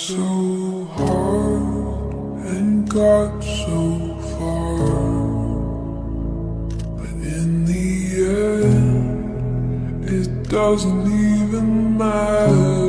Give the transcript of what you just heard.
so hard and got so far, but in the end it doesn't even matter.